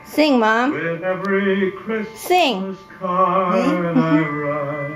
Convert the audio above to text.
Sing, Mom. With every Christmas Sing. card I write.